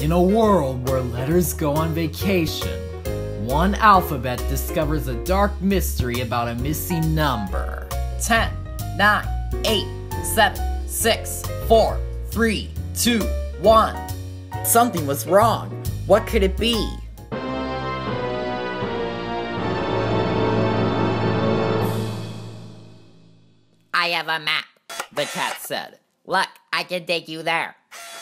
In a world where letters go on vacation, one alphabet discovers a dark mystery about a missing number. 10, 9, 8, 7, 6, 4, 3, 2, 1. Something was wrong. What could it be? I have a map, the cat said. Look, I can take you there.